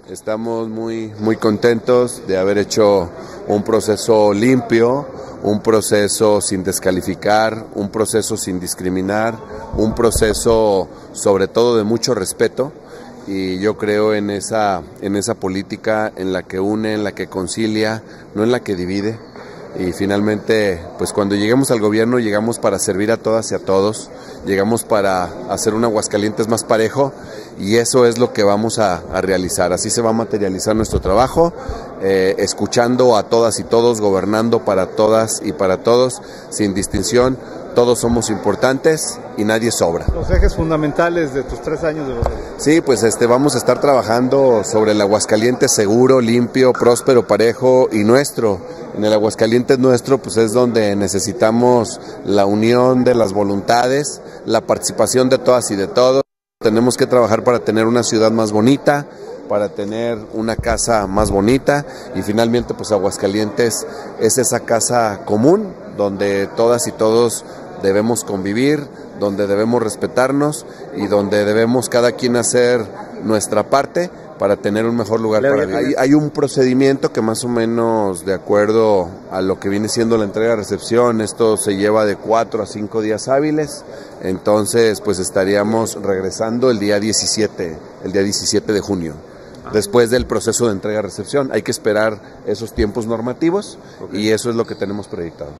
Estamos muy contentos de haber hecho un proceso limpio, un proceso sin descalificar, un proceso sin discriminar, un proceso sobre todo de mucho respeto, y yo creo en esa política en la que une, en la que concilia, no en la que divide. Y finalmente, pues cuando lleguemos al gobierno, llegamos para servir a todas y a todos, llegamos para hacer un Aguascalientes más parejo, y eso es lo que vamos a realizar. Así se va a materializar nuestro trabajo, escuchando a todas y todos, gobernando para todas y para todos, sin distinción. Todos somos importantes y nadie sobra. Los ejes fundamentales de tus 3 años de gobierno. Sí, pues vamos a estar trabajando sobre el Aguascalientes seguro, limpio, próspero, parejo y nuestro. En el Aguascalientes nuestro, pues es donde necesitamos la unión de las voluntades, la participación de todas y de todos. Tenemos que trabajar para tener una ciudad más bonita, para tener una casa más bonita, y finalmente pues Aguascalientes es esa casa común donde todas y todos debemos convivir, donde debemos respetarnos y donde debemos cada quien hacer nuestra parte para tener un mejor lugar para vivir. Hay un procedimiento que más o menos, de acuerdo a lo que viene siendo la entrega-recepción, esto se lleva de 4 a 5 días hábiles. Entonces pues estaríamos regresando el día 17 de junio. Después del proceso de entrega-recepción hay que esperar esos tiempos normativos, y eso es lo que tenemos proyectado.